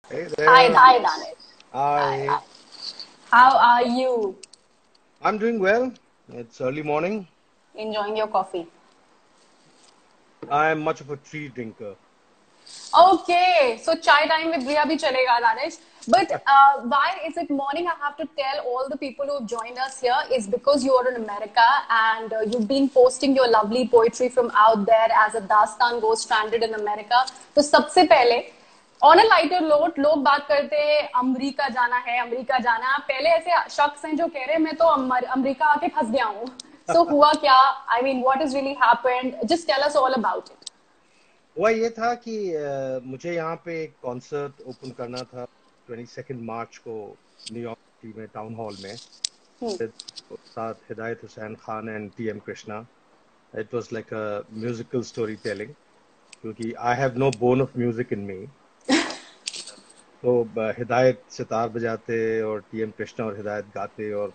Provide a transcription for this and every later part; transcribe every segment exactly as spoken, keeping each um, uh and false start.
Hey Hi, there. hi, Danish. Hi, Hi. hi. How are you? I'm doing well. It's early morning. Enjoying your coffee? I'm much of a tea drinker. Okay, so chai time with Griha bhi chalega, Danish. But uh, why is it morning? I have to tell all the people who've joined us here is because you are in America and uh, you've been posting your lovely poetry from out there as a Dastango stranded in America. तो सबसे पहले on a lighter note लोग बात करते हैं America जाना है America जाना है पहले ऐसे शख्स हैं जो कह रहे हैं मैं तो अमर- अमेरिका आके फंस गया हूँ सो so, हुआ क्या I mean what is really happened just tell us all about it हुआ ये था कि अ, मुझे यहाँ पे एक कॉन्सर्ट ओपन करना था ट्वेंटी सेकेंड मार्च को न्यूयॉर्क सिटी में टाउन हॉल में with- साथ Hidayat Hussain Khan and T M Krishna. It was like a musical story telling क्योंकि I have no bone of music in me. तो अ, हिदायत सितार बजाते और टी एम कृष्णा और हिदायत गाते और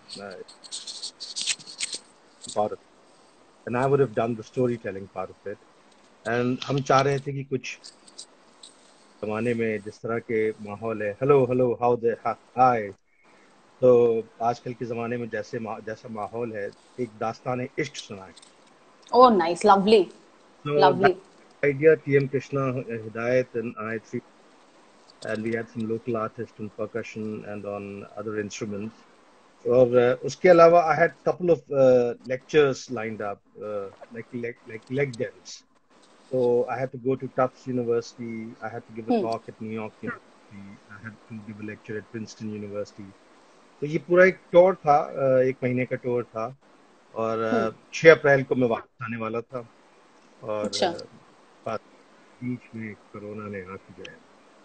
uh, and I would have done the storytelling part of it. And हम चाह रहे थे कि कुछ जमाने में जिस तरह के माहौल है, hello hello how they hi, तो आजकल के जमाने में जैसे मा, जैसा माहौल है, एक दास्तान इश्क सुनाए. Oh nice lovely So that lovely idea, T M Krishna, Hidayat, and I three, and we had some local artists on percussion and on other instruments. और uh, उसके अलावा I had couple of uh, lectures lined up, uh, like like like leg dance. So I had to go to Tufts University. I had to give a talk at New York University. I had to give a lecture at Princeton University. तो ये पूरा एक tour था, अ, एक महीने का tour था. और अ, छह अप्रैल को मैं वापस आने वाला था. और अच्छा अ, बात बीच में कोरोना ने आके जो है.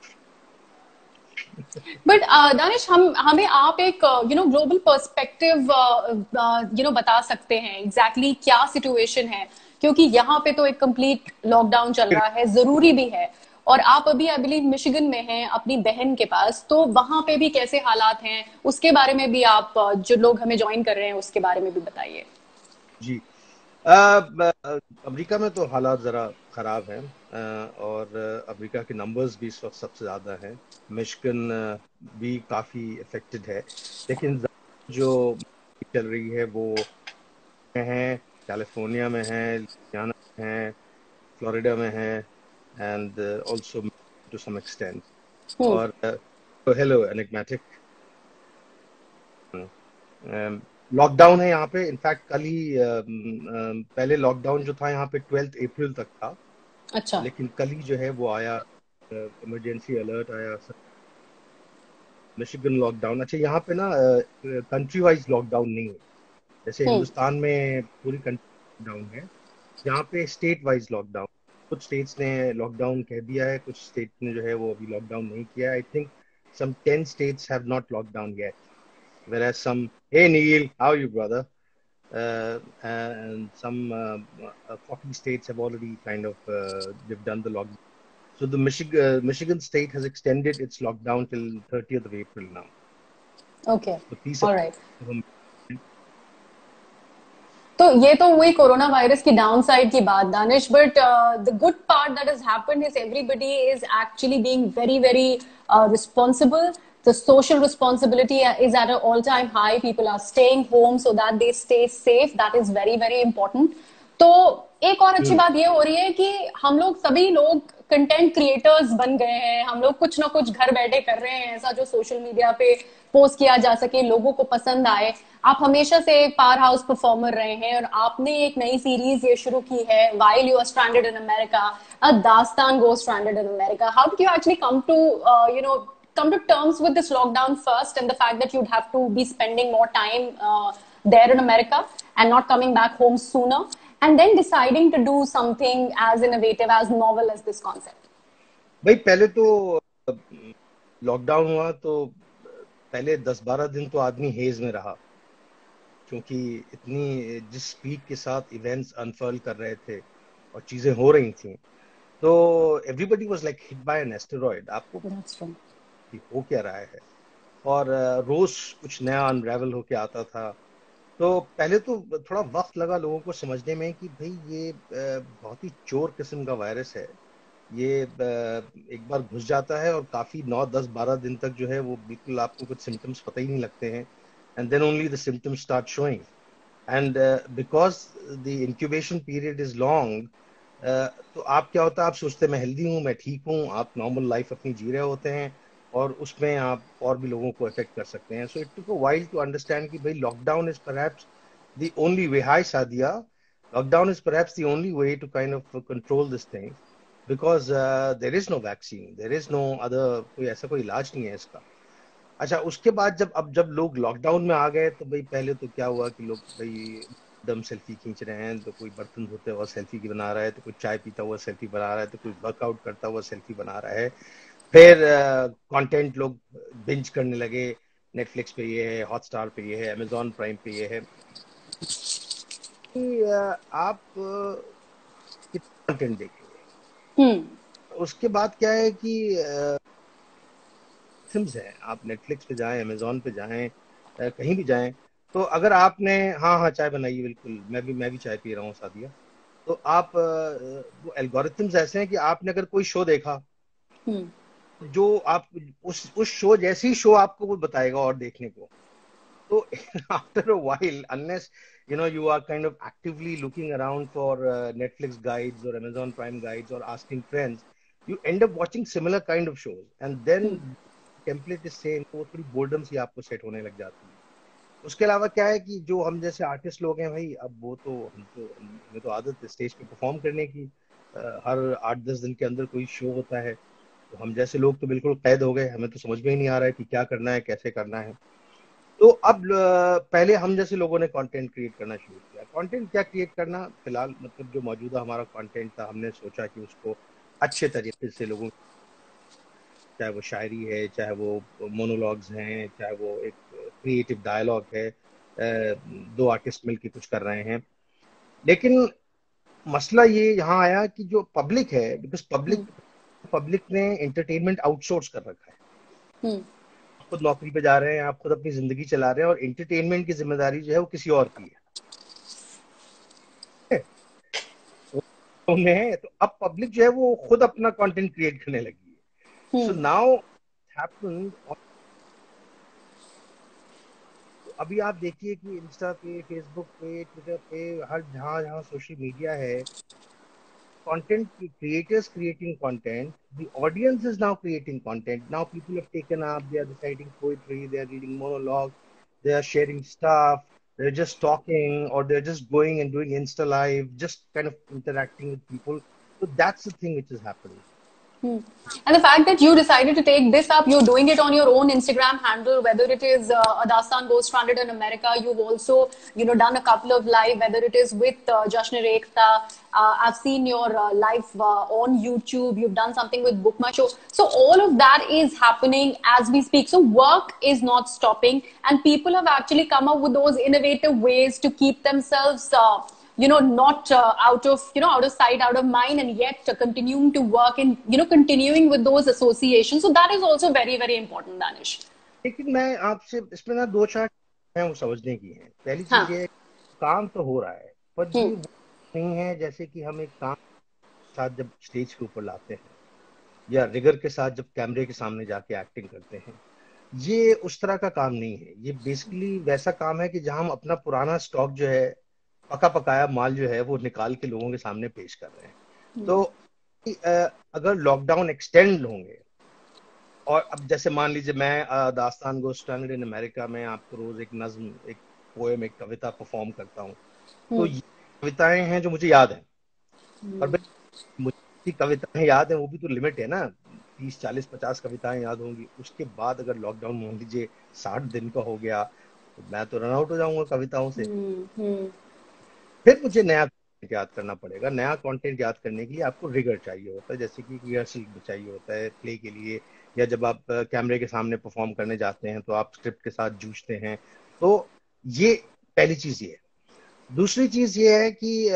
बट दानिश हम हमें आप एक you know global perspective you know बता सकते हैं एग्जैक्टली exactly क्या सिचुएशन है क्योंकि यहाँ पे तो एक कंप्लीट लॉकडाउन चल रहा है जरूरी भी है और आप अभी आई बिलीव मिशिगन में हैं अपनी बहन के पास तो वहां पे भी कैसे हालात हैं उसके बारे में भी आप uh, जो लोग हमें ज्वाइन कर रहे हैं उसके बारे में भी बताइए जी. अ, ब- अमेरिका में तो हालात जरा खराब हैं. अ, और अ, अमेरिका के नंबर्स भी इस वक्त सबसे ज्यादा हैं. मिशिगन अ, भी काफी इफेक्टेड है. लेकिन जो चल रही है वो में है, कैलिफोर्निया में है, लुइसियाना में है, फ्लोरिडा में है, and also to some extent. Hmm और हेलो एनिग्मेटिक. लॉकडाउन है यहाँ पे. इनफैक्ट कल ही अम, अम, पहले लॉकडाउन जो था यहाँ पे ट्वेल्थ अप्रैल तक था. अच्छा लेकिन कल ही जो है वो आया, इमरजेंसी अलर्ट आया. Michigan lockdown. अच्छा, यहाँ पे ना कंट्री वाइज लॉकडाउन नहीं है. जैसे हम्म हिंदुस्तान में पूरी कंट्री लॉकडाउन है, यहाँ पे स्टेट वाइज लॉकडाउन. कुछ स्टेट्स ने लॉकडाउन कह दिया है, कुछ स्टेट ने जो है वो अभी लॉकडाउन नहीं किया. I think some ten states have not locked down yet, whereas some, hey Neil, how are you brother, uh, and some uh, uh, forty states have already kind of uh, they've done the lockdown. So the Michigan uh, Michigan state has extended its lockdown till thirtieth of April now. Okay So तीस alright अप्रैल. तो ये तो वही coronavirus की downside की बात Danish but the good part that has happened is everybody is actually being very very responsible the social responsibility is at an all time high people are staying home so that they stay safe that is very very important तो एक और अच्छी बात ये हो रही है कि हम लोग सभी लोग कंटेंट क्रिएटर्स बन गए हैं हम लोग कुछ ना कुछ घर बैठे कर रहे हैं ऐसा जो सोशल मीडिया पे पोस्ट किया जा सके लोगों को पसंद आए आप हमेशा से एक पावर हाउस परफॉर्मर रहे हैं और आपने एक नई सीरीज ये शुरू की है while you are stranded in America a dastango stranded in America how did you actually come to you know come to terms with this lockdown first and the fact that you'd have to be spending more time uh, there in America and not coming back home sooner and then deciding to do something as innovative as novel as this concept भाई पहले तो lockdown हुआ तो पहले दस बारह दिन तो आदमी हेज में रहा, क्योंकि इतनी जिस स्पीड के साथ इवेंट्स अनफर्ल कर रहे थे और चीजें हो रही थी, तो everybody was like hit by an asteroid. आपको that's true कि हो क्या रहा है. और अ, रोज कुछ नया अनरेवल होके आता था. तो पहले तो थोड़ा वक्त लगा लोगों को समझने में कि भाई ये अ, बहुत ही चोर किस्म का वायरस है. ये एक बार घुस जाता है और काफी नौ दस बारह दिन तक जो है वो बिल्कुल आपको कुछ सिम्टम्स पता ही नहीं लगते हैं, and then only the symptoms start showing. And because the incubation period is long, तो आप क्या होता है, आप सोचते हैं मैं हेल्दी हूँ, मैं ठीक हूँ, आप नॉर्मल लाइफ अपनी जी रहे होते हैं, और उसमें आप और भी लोगों को इफेक्ट कर सकते हैं। So it took a while to understand कि भाई lockdown is perhaps the only way. Hi Sadia, lockdown is perhaps the only way to kind of control this thing, because there is no vaccine, there is no other, कोई ऐसा कोई इलाज नहीं है इसका। अच्छा, उसके बाद जब अब जब लोग लॉकडाउन में आ गए, तो भाई पहले तो क्या हुआ कि लोग भाई एकदम सेल्फी खींच रहे हैं, तो कोई बर्तन धोते हुआ सेल्फी की बना रहा है, तो कोई चाय पीता हुआ सेल्फी बना रहा है, तो कोई वर्कआउट करता हुआ सेल्फी बना रहा है। फिर कंटेंट uh, लोग बिंज करने लगे, नेटफ्लिक्स पे ये है, हॉटस्टार पे ये है, अमेजॉन प्राइम पे ये है कि uh, आप uh, कितना कंटेंट देखेंगे। Hmm. उसके बाद क्या है कि सिम्स है, आप नेटफ्लिक्स पे जाएं, अमेजोन पे जाएं, अ, कहीं भी जाएं, तो अगर आपने, हाँ हाँ चाय बनाई है, बिल्कुल मैं भी मैं भी चाय पी रहा हूँ सादिया, तो आप अ, वो एल्गोरिथम्स ऐसे हैं कि आपने अगर कोई शो देखा, Hmm. जो आप उस उस शो जैसी शो आपको वो बताएगा और देखने को। तो after a while, unless you know you are kind of actively looking around for uh, Netflix guides or Amazon Prime guides or asking friends, you end up watching similar kind of shows, and then Hmm. Template is same, तो वो थोड़ी boredom सी आपको set होने लग जाती है। उसके अलावा क्या है कि जो हम जैसे आर्टिस्ट लोग हैं भाई, अब वो तो हम तो हम- हमें तो आदत है स्टेज पे परफॉर्म करने की। अ, हर आठ दस दिन के अंदर कोई शो होता है, तो हम जैसे लोग तो बिल्कुल कैद हो गए, हमें तो समझ में ही नहीं आ रहा है कि क्या करना है, कैसे करना है। तो अब अ, पहले हम जैसे लोगों ने कंटेंट क्रिएट करना शुरू किया। कंटेंट क्या क्रिएट करना, फिलहाल मतलब जो मौजूदा हमारा कंटेंट था, हमने सोचा कि उसको अच्छे तरीके से लोगों, चाहे वो शायरी है, चाहे वो मोनोलॉग्स हैं, चाहे वो एक क्रिएटिव डायलॉग है, अ, दो आर्टिस्ट मिलके कुछ कर रहे हैं। लेकिन मसला ये यहाँ आया कि जो पब्लिक है, बिकॉज Hmm. पब्लिक पब्लिक ने एंटरटेनमेंट आउटसोर्स कर रखा है। Hmm. आप खुद नौकरी पे जा रहे हैं, आप खुद अपनी जिंदगी चला रहे हैं, और एंटरटेनमेंट की जिम्मेदारी जो है वो किसी और की है। उन्हें है, तो अब पब्लिक जो है वो खुद अपना कंटेंट क्रिएट करने लगी है। सो Hmm. नाउ हैपेंड, अभी आप देखिए कि इंस्टा पे, फेसबुक पे, ट्विटर पे, हर जहाँ जहाँ सोशल मीडिया है, content creators creating content, the audience is now creating content. Now people have taken up, they are reciting poetry, they are reading monologue, they are sharing stuff, they're just talking, or they're just going and doing Insta live, just kind of interacting with people. So that's the thing which is happening. Hmm. And the fact that you decided to take this up, you're doing it on your own Instagram handle, whether it is uh, a Dastango stranded in America, you've also, you know, done a couple of live, whether it is with uh, Jashn Rekhta. Uh, I've seen your uh, live uh, on YouTube. You've done something with Book My Show. So all of that is happening as we speak. So work is not stopping, and people have actually come up with those innovative ways to keep themselves. Uh, you know, not uh, out of, you know, out of sight, out of mind, and yet uh, continuing to work and, you know, continuing with those associations. So that is also very, very important, Danish. लेकिन मैं आपसे इसमें ना दो चार हैं वो समझने की है। पहली चीज Huh. ये है, काम तो हो रहा है, पर Hmm. ये वो नहीं है जैसे कि हम एक काम के साथ जब स्टेज के ऊपर लाते हैं, या रिगर के साथ जब कैमरे के सामने जाके एक्टिंग करते हैं। ये उस तरह का काम नहीं है, ये बेसिकली वैसा काम है कि जहां हम अपना पुराना स्टॉक जो है, पका पकाया माल जो है, वो निकाल के लोगों के सामने पेश कर रहे हैं। तो अ, अगर लॉकडाउन एक्सटेंड होंगे, और अब जैसे मान लीजिए मैं अ, दास्तान गो स्टैंडर्ड इन अमेरिका में आपको रोज एक नज्म, एक पोएम, एक कविता परफॉर्म करता हूँ, तो Hmm. ये कविताएं हैं जो मुझे याद हैं। और मुझे कविताएं याद है, वो भी तो लिमिट है ना, तीस चालीस पचास कविताएं याद होंगी। उसके बाद अगर लॉकडाउन मान लीजिए साठ दिन का हो गया, तो मैं तो रन आउट हो जाऊंगा कविताओं से। Hmm. Hmm. फिर मुझे नया कंटेंट याद करना पड़ेगा। नया कंटेंट याद करने के लिए आपको रिगर चाहिए होता है, जैसे कि रिहर्सल चाहिए होता है प्ले के लिए, या जब आप कैमरे के सामने परफॉर्म करने जाते हैं तो आप स्क्रिप्ट के साथ जूझते हैं। तो ये पहली चीज ये है। दूसरी चीज ये है कि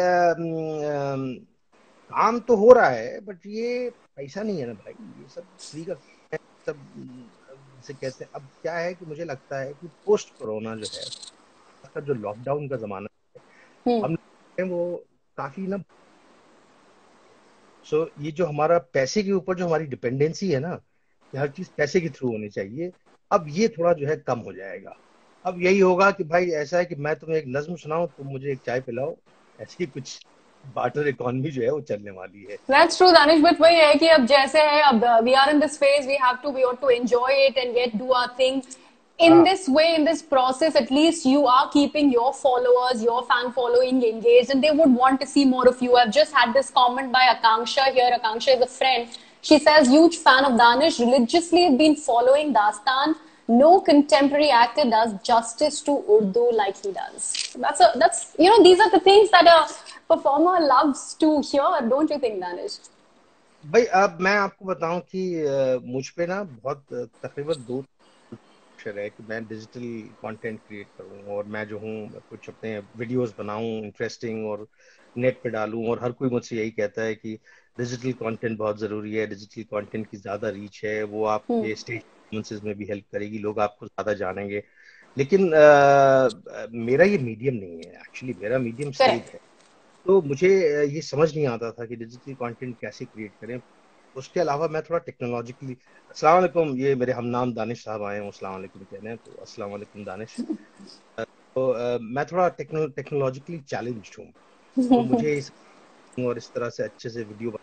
अम, काम तो हो रहा है, बट ये पैसा नहीं है ना भाई, ये सब फ्री का है, सब जिसे कहते हैं। अब क्या है कि मुझे लगता है कि पोस्ट कोरोना जो है, खासकर जो लॉकडाउन का जमाना, Hmm. हम लोग हैं वो काफी ना सो ये जो हमारा पैसे के ऊपर जो हमारी डिपेंडेंसी है ना, कि हर चीज पैसे के थ्रू होनी चाहिए, अब ये थोड़ा जो है कम हो जाएगा। अब यही होगा कि भाई ऐसा है कि मैं तुम्हें एक नज्म सुनाऊं, तुम मुझे एक चाय पिलाओ, ऐसी कुछ बार्टर इकोनॉमी जो है वो चलने वाली है। That's true, Danish. But वही है कि अब जैसे है अब we are in this phase, we have to we ought to enjoy it and yet do our thing. In हाँ, this way, in this process, at least you are keeping your followers, your fan following engaged, and they would want to see more of you. I've just had this comment by Akanksha here. Akanksha is a friend. She says, huge fan of Danish, religiously been following Dastan. No contemporary actor does justice to Urdu like he does. That's a that's you know these are the things that a performer loves to hear, don't you think, Danish? भाई अब मैं आपको बताऊं कि अ, मुझ पे ना बहुत अ, तकरीबन दो अक्षर है कि मैं डिजिटल कंटेंट क्रिएट करूं, और मैं जो हूं कुछ अपने वीडियोस बनाऊं इंटरेस्टिंग और नेट पे डालूं, और हर कोई मुझसे यही कहता है कि डिजिटल कंटेंट बहुत जरूरी है, डिजिटल कंटेंट की ज्यादा रीच है, वो Hmm. आपके स्टेज परफॉर्मेंसेस में भी हेल्प करेगी, लोग आपको ज्यादा जानेंगे। लेकिन अ, मेरा ये मीडियम नहीं है, एक्चुअली मेरा मीडियम स्टेज Correct. है। तो मुझे ये समझ नहीं आता था कि डिजिटल कंटेंट कैसे क्रिएट करें। उसके अलावा मैं थोड़ा टेक्नोलॉजिकली, अस्सलाम वालेकुम, ये मेरे हमनाम दानिश साहब आए हैं अस्सलाम वालेकुम कहने हैं, तो अस्सलाम वालेकुम दानिश। तो अ, मैं थोड़ा टेक्नो टेक्नोलॉजिकली चैलेंज्ड हूँ, तो मुझे इस और इस तरह से अच्छे से वीडियो,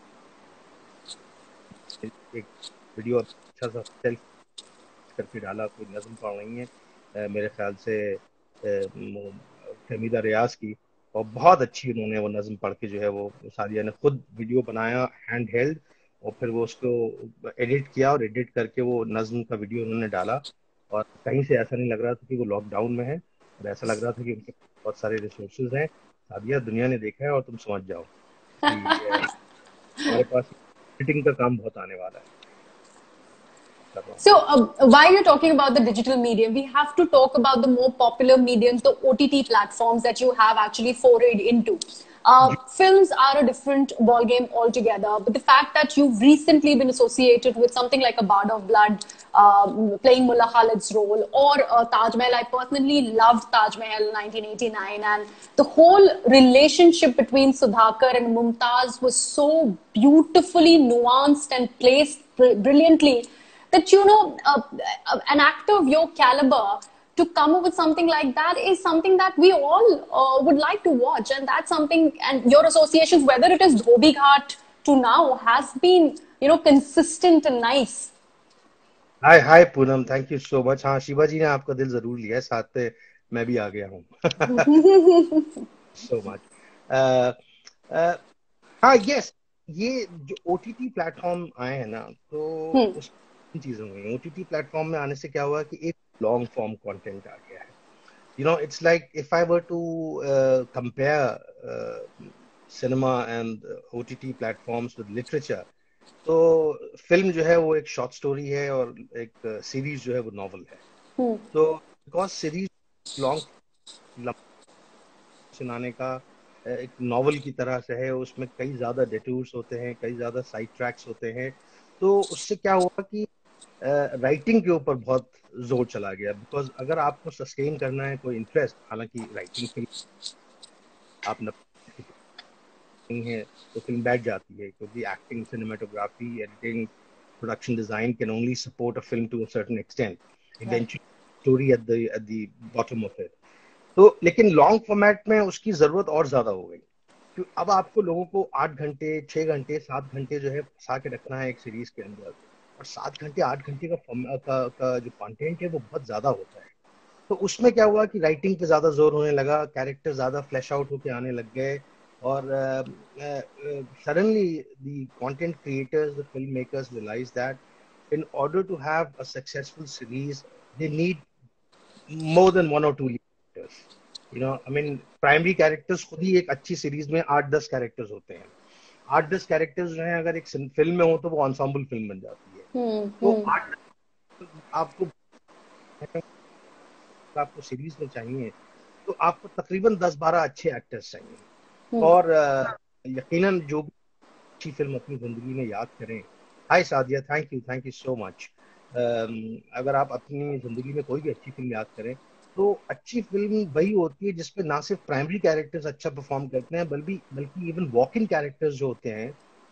एक वीडियो अच्छा सा सेल्फ करके डाला, कोई नज्म पढ़ रही है अ, मेरे ख्याल से फहमीदा रियाज की, और बहुत अच्छी उन्होंने वो नज्म पढ़ के जो है वो सादिया ने खुद वीडियो बनाया हैंड हेल्ड, और फिर वो उसको एडिट किया, और एडिट करके वो नज्म का वीडियो उन्होंने डाला। और कहीं से ऐसा नहीं लग रहा था कि वो लॉकडाउन में है, और ऐसा लग रहा था कि उनके पास बहुत सारे रिसोर्सेज हैं। सादिया, दुनिया ने देखा है और तुम समझ जाओ कि अ, हमारे पास एडिटिंग का काम बहुत आने वाला है। कर रहा हूँ। So, uh, while you're talking about the digital medium, we have to talk about the more popular mediums, the O T T platforms that you have actually forayed into. Uh, जी, films are a different ballgame altogether, but the fact that you've recently been associated with something like A Bard of Blood, um, playing Mullah Khalid's role, or uh, Taj Mahal, I personally loved Taj Mahal nineteen eighty-nine, and the whole relationship between Sudhakar and Mumtaz was so beautifully nuanced and placed br- brilliantly that you know uh, uh, an actor of your caliber to come up with something like that is something that we all uh, would like to watch, and that's something, and your associations, whether it is Dhobi Ghat to now, has been you know consistent and nice. Hi hi Poonam, thank you so much. हाँ, शिवा जी ने आपका दिल जरूर लिया है, साथ में मैं भी आ गया हूँ। सो मच। हाँ, यस, ये जो ओटीटी प्लेटफॉर्म आए हैं ना, तो Hmm. उस चीजें हुई। ओटीटी प्लेटफॉर्म में आने से क्या हुआ कि एक लॉन्ग फॉर्म कंटेंट आ गया है। You know, it's like if I were to compare cinema and OTT platforms with literature, तो फिल्म जो है वो एक शॉर्ट स्टोरी है, और एक सीरीज जो है वो नॉवल है। Hmm. तो बिकॉज सीरीज लॉन्ग सुनाने का अ, एक नॉवल की तरह से है, उसमें कई ज्यादा डिटूर्स होते हैं, कई ज्यादा साइड ट्रैक्स होते हैं। तो उससे क्या हुआ कि राइटिंग के ऊपर बहुत जोर चला गया, बिकॉज अगर आपको सस्टेन करना है कोई इंटरेस्ट, हालांकि राइटिंग फिल्म आप न नहीं है तो फिल्म बैठ जाती है, क्योंकि acting, cinematography, editing, production design can only support a film to a certain extent, Right. Eventually story at the at the bottom of it. तो लेकिन लॉन्ग फॉर्मेट में उसकी जरूरत और ज्यादा हो गई, क्यों अब आपको लोगों को आठ घंटे, छह घंटे, सात घंटे जो है फंसा के रखना है एक सीरीज के अंदर, और सात घंटे, आठ घंटे का, फॉर्म- का, का जो कंटेंट है वो बहुत ज्यादा होता है। तो उसमें क्या हुआ कि राइटिंग पे ज्यादा जोर होने लगा, कैरेक्टर ज्यादा फ्लैश आउट होके आने लग गए, और suddenly the content creators, the film makers realise that in order to have a successful series, they need more than one or two characters. You know, I mean, primary characters खुद ही एक अच्छी series में आठ दस characters होते हैं। आठ दस कैरेक्टर्स जो हैं अगर एक फिल्म में हो तो वो ensemble फिल्म बन जाती है। Hmm. तो Hmm. आठ आपको आपको सीरीज में चाहिए, तो आपको तकरीबन दस बारह अच्छे एक्टर्स चाहिए। Hmm. और अ, यकीनन जो भी अच्छी फिल्म अपनी जिंदगी में याद करें, hi Sadia, thank you, thank you so much. अगर आप अपनी जिंदगी में कोई भी अच्छी फिल्म याद करें, तो अच्छी फिल्म वही होती है जिसपे ना सिर्फ प्राइमरी कैरेक्टर्स अच्छा परफॉर्म करते हैं, बल्कि बल्कि इवन वॉक इन कैरेक्टर्स जो होते हैं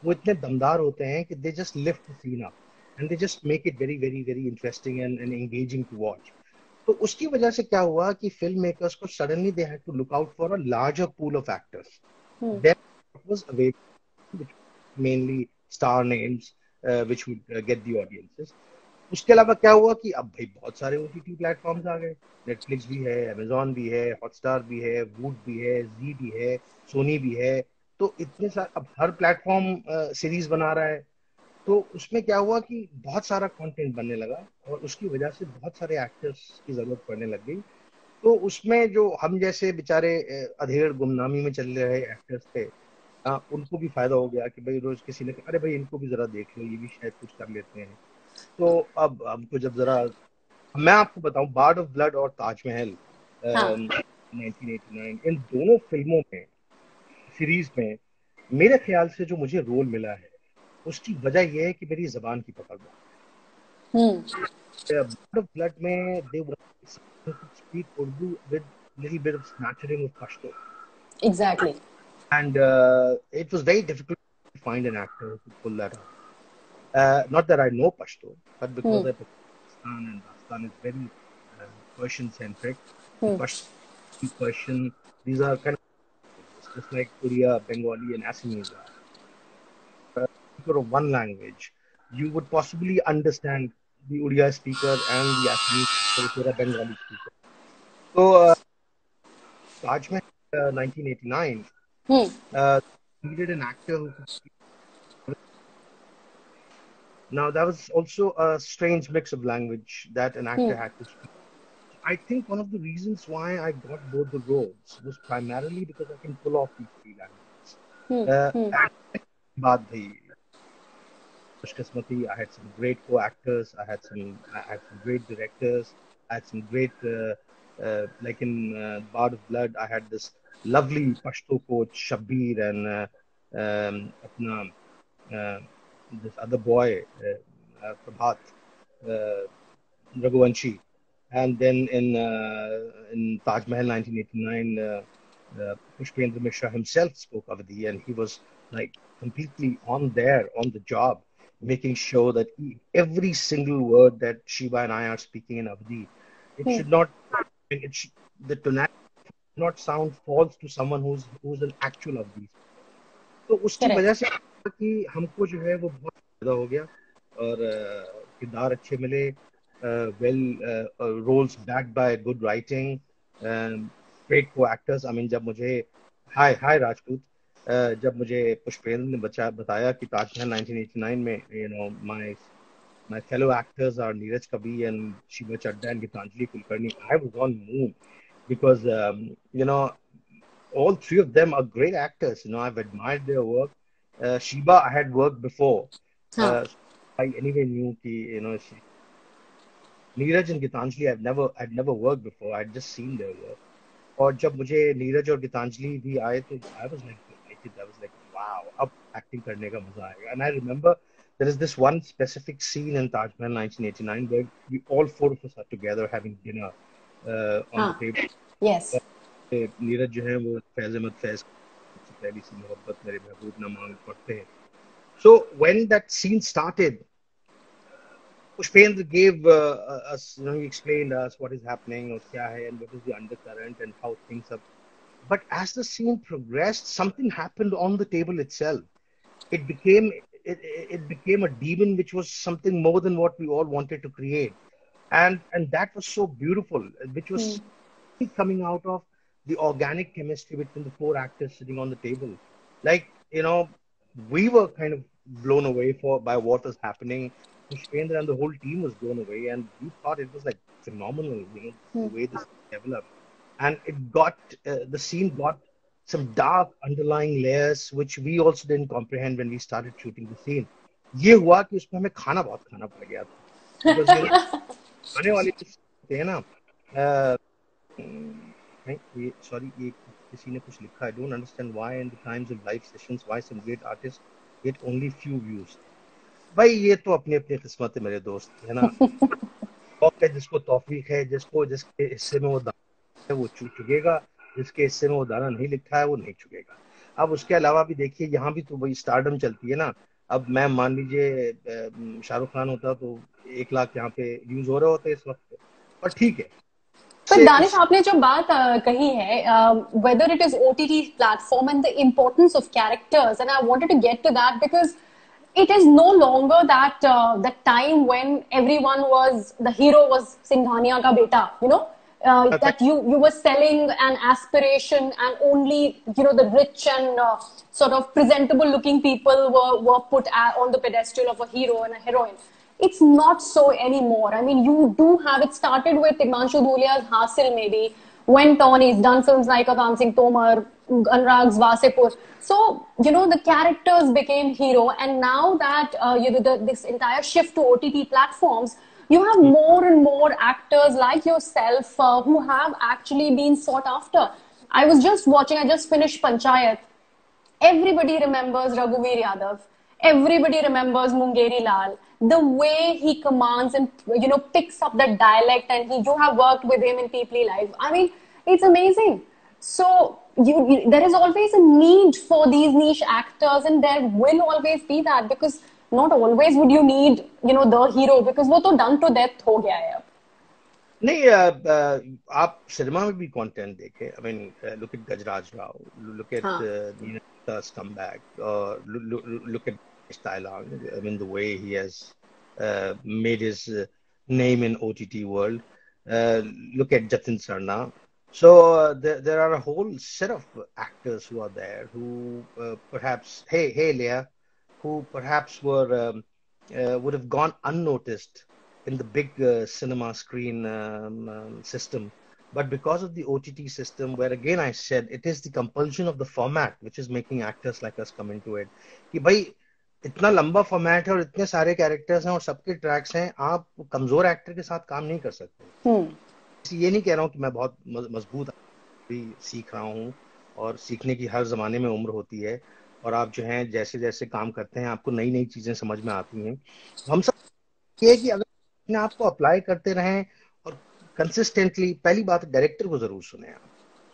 वो इतने दमदार होते हैं कि they just lift the scene up and they just make it very very very interesting and and engaging to watch. तो उसकी वजह से क्या हुआ कि फिल्म मेकर्स को suddenly they had to look out for a larger pool of actors. Then was available mainly star names which would get the audiences. उसके अलावा क्या हुआ कि अब भाई बहुत सारे ओटीटी प्लेटफॉर्म्स आ गए. नेटफ्लिक्स भी है, अमेजॉन भी है, हॉटस्टार भी है, वूट भी है, जी भी है, सोनी भी है. तो इतने सारे अब हर प्लेटफॉर्म सीरीज बना रहा है. तो उसमें क्या हुआ कि बहुत सारा कंटेंट बनने लगा और उसकी वजह से बहुत सारे एक्टर्स की जरूरत पड़ने लग गई. तो उसमें जो हम जैसे बेचारे अ, अधेड़ गुमनामी में चल रहे एक्टर्स थे, अ, उनको भी फायदा हो गया कि भाई रोज किसी ने कहा, अरे भाई इनको भी जरा देख लो, ये भी शायद कुछ कर लेते हैं. तो अब हमको जब जरा मैं आपको बताऊं, बार्ड ऑफ ब्लड और ताजमहल हाँ. नाइनटीन एटी नाइन, इन दोनों फिल्मों में, सीरीज में, मेरे ख्याल से जो मुझे रोल मिला है उसकी वजह यह है कि मेरी जबान की पकड़ बहुत. हम्म. बार्ड ऑफ ब्लड में they speak Urdu with little bit of smattering of Pashto. Exactly. And uh, it was very difficult to find an actor who could pull that off. Uh, not that I know Pashto, but because Hmm. I Pakistan and Dastan is very uh, Persian centric. Hmm. Pashto, Persian, these are kind of languages, just like Korea, Bengali, and Assamese are. Uh, speaker of one language, you would possibly understand the Odia speaker and the Assamese speaker if you're a Bengali speaker. So, uh, Taj Mahal, uh, nineteen eighty-nine, Hmm. uh, needed an actor who could speak. Now, that was also a strange mix of language that an Hmm. actor had to speak. I think one of the reasons why I got both the roles was primarily because I can pull off these three languages. Hmm. Uh, Hmm. acting baat bhi, खुशकिस्मती, I had some great co-actors, I had some, I had some great directors, I had some great, uh, uh, like in uh, Bard of Blood, I had this lovely Pashto coach, Shabbir, and uh, um, apna, uh, this other boy, uh, uh, Prabhat, uh, Raghuvanshi. And then in uh, in Taj Mahal nineteen eighty-nine, uh, uh, Pushpendra Mishra himself spoke Awadhi, and he was like completely on there, on the job, making sure that he, every single word that Shiva and I are speaking in Awadhi, it Hmm. should not, it should, the tonality should not sound false to someone who's who's an actual Awadhi. तो उसकी Correct. वजह से कि हमको जो है वो बहुत फायदा हो गया और अ, किरदार अच्छे मिले, well roles backed by good writing, great co actors. I mean जब मुझे हाय हाय राजपूत, अ, जब मुझे पुष्पेंद्र ने बचा बताया कि ताजमहल नाइनटीन एटी नाइन में you know my my fellow actors are Neeraj Kabi and Shiva Chadda and Gitanjali Kulkarni, I was on moon because um, you know all three of them are great actors. You know, I've admired their work. Uh, Sheba, I had worked before. हाँ. Uh, I anyway knew ki, you know, she, Neeraj and Gitanjali, I've never, I'd never worked before. I'd just seen their work. और जब मुझे नीरज और गीतांजलि भी आए तो I was like delighted. I was like, wow, अब acting करने का मजा आएगा. And I remember there is this one specific scene in Taj Mahal nineteen eighty-nine where we all four of us are together having dinner uh, on the हाँ. table. Yes. Neeraj जो है वो फैज अहमद फैज सबसे पहली सी मोहब्बत मेरे महबूब ना मांग पढ़ते हैं. So when that scene started, Pushpendra gave uh, us, you know, he explained us what is happening or kya hai and what is the undercurrent and how things are. But as the scene progressed, something happened on the table itself. It became it, it became a demon, which was something more than what we all wanted to create, and and that was so beautiful, which Hmm. was coming out of the organic chemistry between the four actors sitting on the table. Like, you know, we were kind of blown away for by what was happening. Pushpendra and the whole team was blown away, and we thought it was like phenomenal, you know, the Hmm. way this developed. And it got uh, the scene got some dark underlying layers which we also didn't comprehend when we started shooting the scene. ये हुआ कि उसमें हमें खाना बहुत खाना पड़ गया था because you know खाने वाले जो होते हैं ना, uh, नहीं ये सॉरी ये किसी ने कुछ लिखा, I don't understand why in the times of live sessions why some great artist get only few views. भाई ये तो अपनी अपनी किस्मत है मेरे दोस्त, है ना. है जिसको तौफीक है, जिसको जिसके हिस्से में वो दाना है वो चुगेगा, जिसके हिस्से में वो दाना नहीं लिखा है वो नहीं चुगेगा. अब उसके अलावा भी देखिए यहाँ भी तो वही स्टारडम चलती है ना। अब मैं मान लीजिए शाहरुख खान होता तो एक लाख यहाँ पे व्यूज हो रहे होते इस वक्त, पर ठीक है। पर से दानिश इस आपने जो बात uh, कही है whether it is O T T platform and the importance of characters, and I wanted to get to that because it is no longer that uh, the time when everyone was the hero was Singhania ka beta, you know, uh, that you you were selling an aspiration and only, you know, the rich and uh, sort of presentable looking people were were put on the pedestal of a hero and a heroine. It's not so anymore. I mean, you do have it started with Himanshu Dhulia's Hasil, maybe, went on, he's done films like Atam Singh Tomar, Anurag's Vasepur. So, you know, the characters became hero, and now that uh, you know, the, this entire shift to O T T platforms, you have more and more actors like yourself uh, who have actually been sought after. I was just watching, I just finished Panchayat. Everybody remembers Raghuveer Yadav. Everybody remembers Mungeri Lal. The way he commands and, you know, picks up that dialect, and he, you have worked with him in People Life. I mean, it's amazing. So you, you, there is always a need for these niche actors, and there will always be that, because not always would you need, you know, the hero, because वो तो done to death हो गया है अब. नहीं, uh, आप cinema में भी कंटेंट देखें. I mean look at Gajraj Rao, look at Chausath Khamba, or look, look at Thailand. I mean, the way he has uh, made his uh, name in O T T world. Uh, look at Jatin Sarna. So uh, there, there are a whole set of actors who are there who uh, perhaps, hey, hey, Leah, who perhaps were um, uh, would have gone unnoticed in the big uh, cinema screen um, um, system. But because of the O T T system, where again I said it is the compulsion of the format which is making actors like us come into it. कि भाई इतना लंबा format है और इतने सारे characters हैं और सबके ट्रैक्स हैं, आप कमजोर एक्टर के साथ काम नहीं कर सकते. hmm. ये नहीं कह रहा हूँ कि मैं बहुत मजबूत भी सीख रहा हूँ, और सीखने की हर जमाने में उम्र होती है, और आप जो हैं जैसे जैसे काम करते हैं आपको नई नई चीजें समझ में आती हैं. हम सब ये कि अगर अपने आप को अप्लाई करते रहें और कंसिस्टेंटली, पहली बात डायरेक्टर को जरूर सुने. आप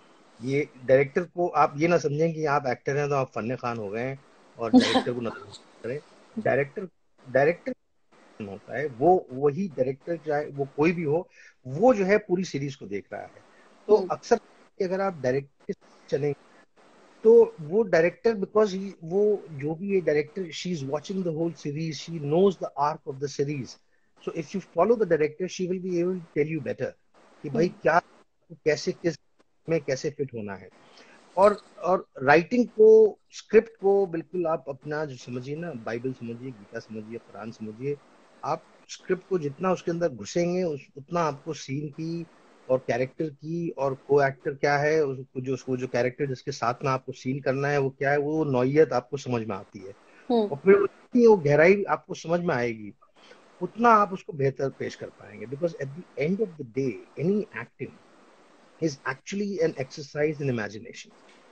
ये डायरेक्टर को आप ये ना समझें कि आप एक्टर हैं तो आप फन्ने खान हो गए और डायरेक्टर को ना करें. डायरेक्टर डायरेक्टर होता है वो, वही डायरेक्टर चाहे वो कोई भी हो, वो जो है पूरी सीरीज को देख रहा है. तो अक्सर अगर आप डायरेक्टर चलें तो वो डायरेक्टर, बिकॉज वो जो भी ये director, she is watching the whole series, she knows the arc of the series. So if you follow the director, she will be able to tell you better कि भाई क्या कैसे किस में कैसे फिट होना है. और और राइटिंग को, स्क्रिप्ट को बिल्कुल आप अपना जो समझिए ना, बाइबल समझिए, गीता समझिए, कुरान समझिए. आप स्क्रिप्ट को जितना उसके अंदर घुसेंगे उस, उतना आपको सीन की और कैरेक्टर की और को एक्टर क्या है, उसको जो उसको जो कैरेक्टर जिसके साथ में आपको सीन करना है वो क्या है, वो नौइयत आपको समझ में आती है. hmm. और फिर उसकी वो गहराई आपको समझ में आएगी, उतना आप उसको बेहतर पेश कर पाएंगे. Because at the end of the day any acting is actually an exercise in imagination.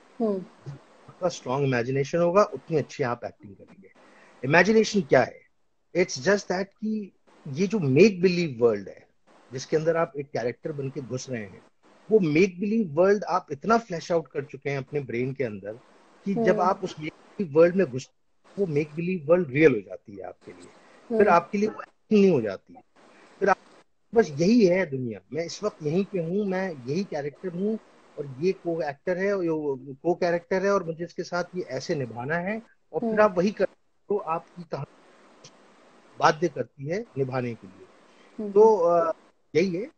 आपका स्ट्रॉन्ग इमेजिनेशन होगा उतनी अच्छी आप एक्टिंग करेंगे. इमेजिनेशन क्या है? इट्स जस्ट दैट कि ये जो मेक बिलीव वर्ल्ड है जिसके अंदर आप एक कैरेक्टर बन के घुस रहे हैं, वो मेक बिलीव वर्ल्ड आप इतना फ्लैश आउट कर चुके हैं अपने ब्रेन के अंदर कि जब आप उस मेक बिलीव वर्ल्ड में घुस, वो मेक बिलीव वर्ल्ड रियल हो जाती है आपके लिए. फिर आपके लिए नहीं हो जाती. फिर आप, बस यही है दुनिया, मैं इस वक्त यहीं पे हूँ, मैं यही कैरेक्टर हूँ और ये को एक्टर है, को कैरेक्टर है और मुझे इसके साथ ये ऐसे निभाना है, और फिर आप वही कर, तो आपकी कहानी बाध्य करती है निभाने के लिए. तो यही है.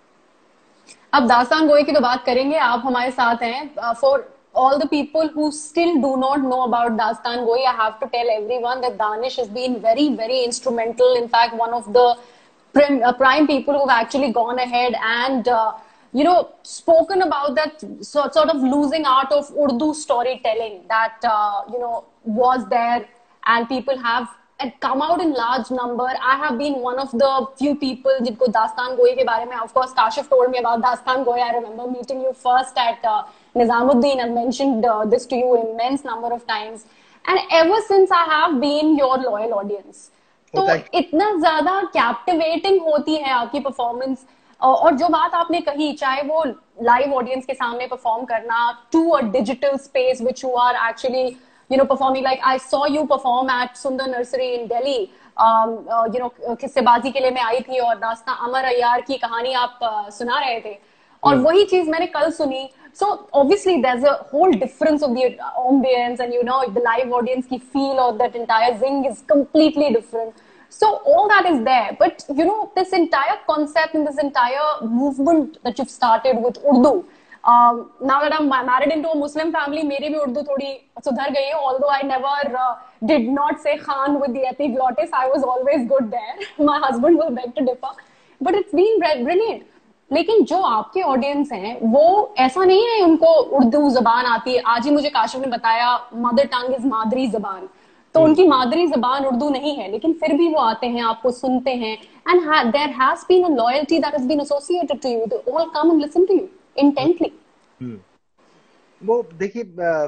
अब दास्तांगोई की तो बात करेंगे, आप हमारे साथ हैं. For all the people who still do not know about Dastangoi, I have to tell everyone that Danish has been very, very instrumental. In fact, one of the prim, uh, prime people who've actually gone ahead and, uh, you know, spoken about that sort, sort of losing art of Urdu storytelling that, uh, you know, was there, and people have come out in large number. I have been one of the few people जिनको Dastangoi के बारे में, of course, Kashif told me about Dastangoi. I remember meeting you first at uh, Nizamuddin. I've mentioned uh, this to you immense number of times, and ever since I have been your loyal audience. तो इतना ज़्यादा captivating होती है आपकी performance. और जो बात आपने कही, चाहे वो लाइव ऑडियंस के सामने परफॉर्म करना to a digital space which you are actually you know performing, like I saw you perform at Sunder Nursery in Delhi, you know किस्सेबाजी के लिए मैं आई थी और दास्तां अमर अय्यार की कहानी आप uh, सुना रहे थे, और वही चीज मैंने कल सुनी. So obviously there's a whole difference of the ambience and you know the live audience की feel or that entire zing is completely different. So all that is there, but you know this entire concept and this entire movement that you've started with Urdu. Um, now that I'm married into a Muslim family, मेरी भी उर्दू थोड़ी सुधर गई है. Although I never uh, did not say Khan with the epiglottis, I was always good there. My husband will beg to differ, but it's been brilliant. लेकिन जो आपके audience हैं वो ऐसा नहीं है उनको उर्दू जबान आती है. आज ही मुझे काशिफ ने बताया मदर टंग इज मादरी जबान, तो उनकी मादरी जबान उर्दू नहीं है, लेकिन फिर भी वो आते हैं, आपको सुनते हैं, and there has been a loyalty that has been associated to you. They all come and listen to you intently. वो देखिए,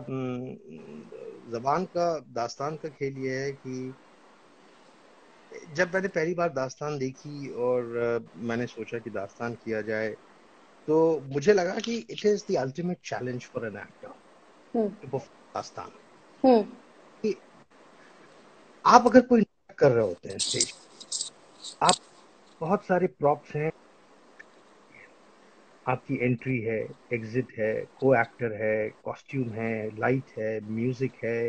जबान का, दास्तान का खेल ये है कि जब मैंने पहली बार दास्तान देखी और uh, मैंने सोचा कि दास्तान किया जाए, तो मुझे लगा कि it is the ultimate challenge for an actor to perform दास्तान. कि आप अगर कोई नाटक कर रहे होते हैं स्टेज, आप बहुत सारे प्रॉप्स हैं, आपकी एंट्री है, एग्जिट है, को एक्टर है, कॉस्ट्यूम है, लाइट है, म्यूजिक है,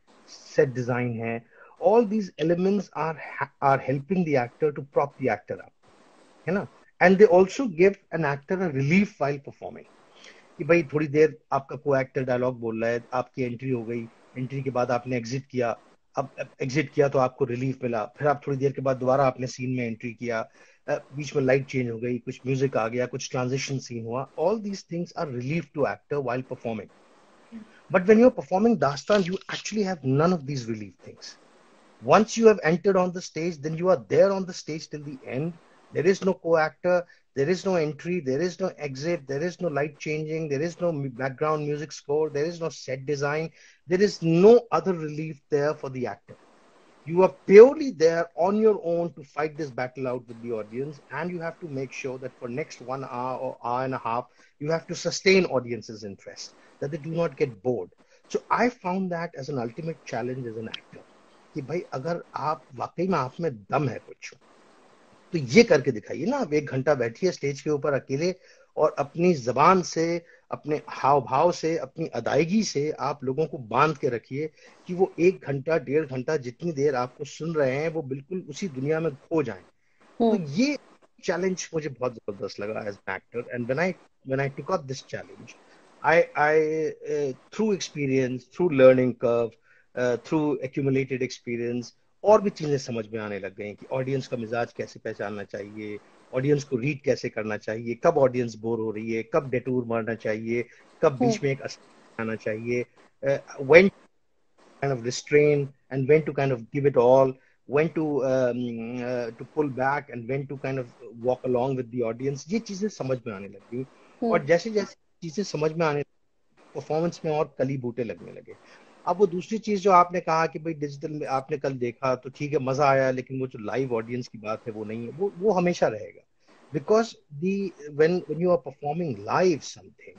सेट डिजाइन है. All these elements are are helping the actor to prop the actor up, है ना? And they also give an actor a relief while performing. कि भाई थोड़ी देर आपका को एक्टर डायलॉग बोल रहा है, आपकी एंट्री हो गई, एंट्री के बाद आपने एग्जिट किया, अब एग्जिट किया तो आपको रिलीफ मिला, फिर आप थोड़ी देर के बाद दोबारा आपने सीन में एंट्री किया, बीच में लाइट चेंज हो गई, कुछ म्यूजिक आ गया, कुछ ट्रांजिशन सीन हुआ. All these things are relief to actor while performing. But when you're performing Dastan, you actually have none of these relief things. Once you have entered on the stage, then you are there on the stage till the end. There is no co-actor, there is no entry, there is no exit, there is no light changing, there is no background music score, there is no set design, there is no other relief there for the actor. You are purely there on your own to fight this battle out with the audience, and you have to make sure that for next one hour or hour and a half, you have to sustain audience's interest, that they do not get bored. So I found that as an ultimate challenge as an actor. कि भाई अगर आप वाकई में आप में दम है कुछ, तो ये करके दिखाइए ना. आप एक घंटा बैठिए स्टेज के ऊपर अकेले और अपनी जबान से, अपने हाव भाव से, अपनी अदायगी से आप लोगों को बांध के रखिए कि वो एक घंटा, डेढ़ घंटा, जितनी देर आपको सुन रहे हैं, वो बिल्कुल उसी दुनिया में खो जाएं. तो ये चैलेंज मुझे बहुत जबरदस्त लगा as an actor. And when I when I took up this challenge, I I through experience, through learning curve, through accumulated experience, और भी चीजें समझ में आने लग गई कि ऑडियंस का मिजाज कैसे पहचानना चाहिए, ऑडियंस को रीड कैसे करना चाहिए, कब ऑडियंस बोर हो रही है, कब डेटूर मारना चाहिए, कब बीच में एक आना चाहिए, when kind of restrain and when to kind of give it all, when to um, uh, to pull back and when to kind of walk along with the audience. ये चीजें समझ में आने लगी. और जैसे जैसे चीजें समझ में आने, परफॉर्मेंस में और कली बूटे लगने लगे. अब वो दूसरी चीज जो आपने कहा कि भाई डिजिटल में आपने कल देखा तो ठीक है, मजा आया, लेकिन वो जो लाइव ऑडियंस की बात है वो नहीं है. वो वो हमेशा रहेगा. Because the when when you are performing live something,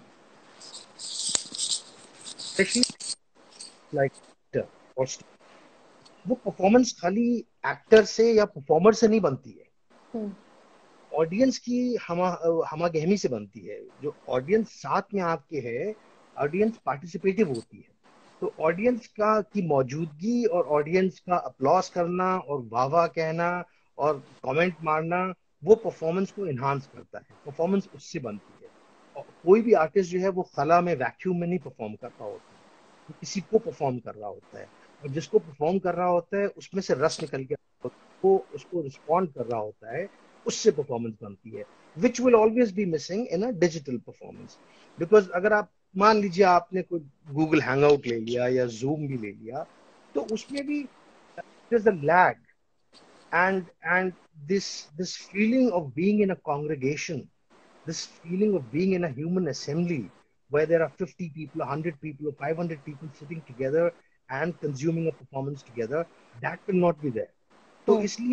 specially like, और वो परफॉर्मेंस खाली एक्टर से या परफॉर्मर से नहीं बनती है, ऑडियंस की हमा हमागहमी से बनती है. जो ऑडियंस साथ में आपके है, ऑडियंस पार्टिसिपेटिव होती है. तो ऑडियंस का की मौजूदगी और ऑडियंस का अप्लॉस करना और वाह वाह कहना और कमेंट मारना, वो परफॉर्मेंस को इन्हांस करता है. परफॉर्मेंस उससे बनती है. और कोई भी आर्टिस्ट जो है वो खला में, वैक्यूम में नहीं परफॉर्म कर रहा होता है, वो किसी को परफॉर्म कर रहा होता है, और जिसको परफॉर्म कर रहा होता है उसमें से रस निकल के वो उसको रिस्पॉन्ड कर रहा होता है, उससे परफॉर्मेंस बनती है, which will always be missing in a digital performance. Because अगर आप मान लीजिए आपने कोई गूगल हैंगआउट ले लिया या जूम भी ले लिया, तो उसमें भी there is a lag, and and this this feeling of being in a congregation, this feeling of being in a human assembly where there are fifty people, one hundred people, or five hundred people sitting together and consuming a performance together, that will not be there. तो इसलिए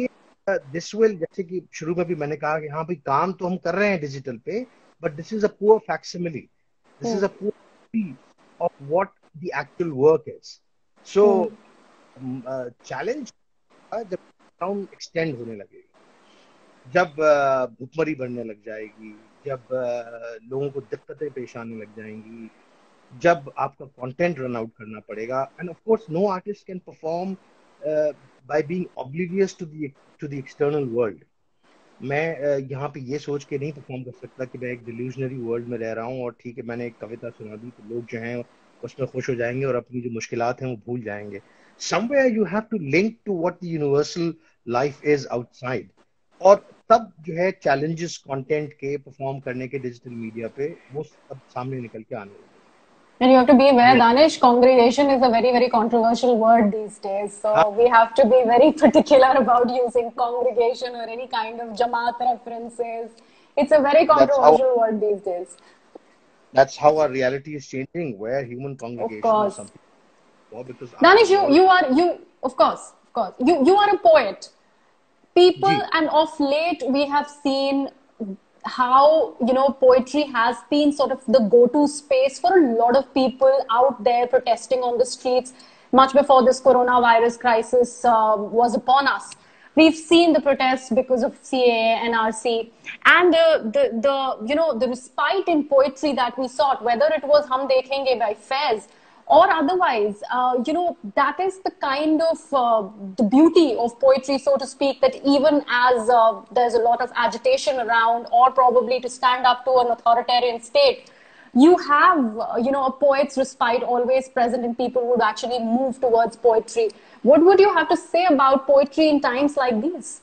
this will, जैसे कि शुरू में भी मैंने कहा कि हाँ भाई काम तो हम कर रहे हैं डिजिटल पे, but this is a poor facsimile, this is a poor of what the actual work is. So challenge जब लॉकडाउन एक्सटेंड होने लगेगा, जब भुखमरी बढ़ने लग जाएगी, जब लोगों को दिक्कतें पेश आने लग जाएंगी, जब आपका कंटेंट रन आउट करना पड़ेगा, and of course no artist can perform by being oblivious to the to the external world. मैं uh, यहाँ पे ये सोच के नहीं परफॉर्म कर सकता कि मैं एक डिल्यूजनरी वर्ल्ड में रह रहा हूँ और ठीक है मैंने एक कविता सुना दी तो लोग जो हैं उसमें खुश हो जाएंगे और अपनी जो मुश्किलात हैं वो भूल जाएंगे. Somewhere you have to link to what the universal life is outside. और तब जो है चैलेंजेस कंटेंट के परफॉर्म करने के डिजिटल मीडिया पे वो सब सामने निकल के आने लगे. And you have to be aware, Danish, congregation is a very, very controversial word these days. So we have to be very particular about using congregation or any kind of Jamaat references. It's a very controversial word these days. That's how our reality is changing, where human congregation is something. Because Danish, you, you are, you, of course, of course, you, you are a poet. People, Gee. and of late we have seen how, you know, poetry has been sort of the go-to space for a lot of people out there protesting on the streets much before this coronavirus crisis uh, was upon us. We've seen the protests because of C A A and R C, and uh, the, the, you know, the respite in poetry that we sought, whether it was Hum Dekhenge by Faiz, or otherwise, uh, you know, that is the kind of uh, the beauty of poetry, so to speak, that even as uh, there's a lot of agitation around, or probably to stand up to an authoritarian state, you have, uh, you know, a poet's respite always present in people who would actually move towards poetry. What would you have to say about poetry in times like these?